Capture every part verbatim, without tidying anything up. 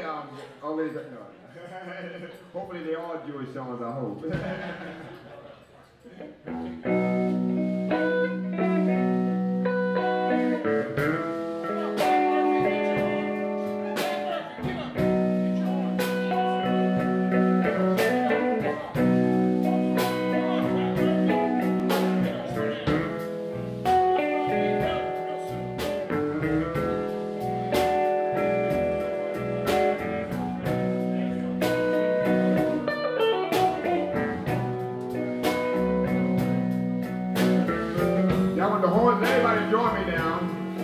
um, always, no. Hopefully they all Jewish songs, I hope. Y'all want the horns? Everybody join me now.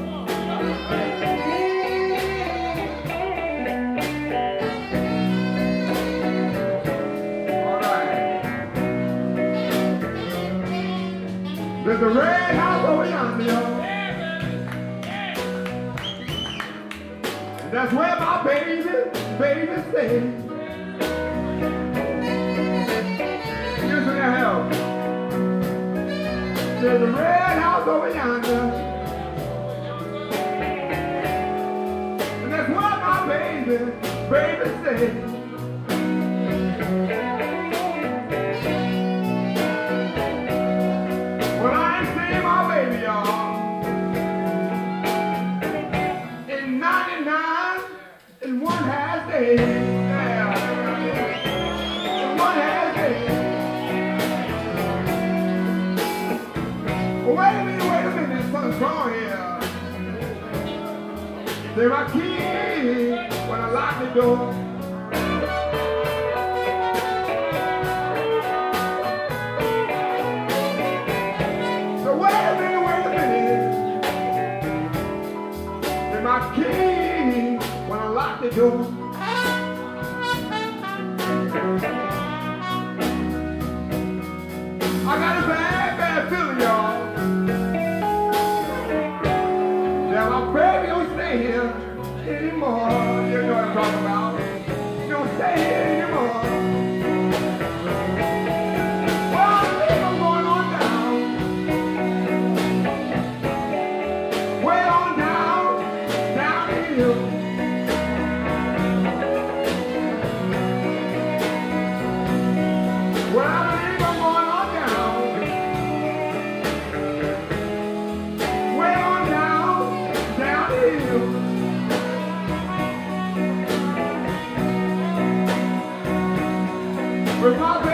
All right. There's a red house over yonder, y'all. And that's where my baby, baby stays. Here's some help. There's a red house over yonder, and that's where my baby, baby stays. Well, I ain't seen my baby, y'all, in ninety-nine and one half days. Yeah, in one half days. Wait a minute, wait a minute, something's wrong here. There's my key when I lock the door. So wait a minute, wait a minute. There's my key when I lock the door. I got a bad, bad feeling, y'all. My baby don't stay here anymore. You know what I'm talking about. She don't stay here anymore. Well, I think I'm going on down. Way on down, down the hill. Well, I believe I'm going on down. Way on down. With my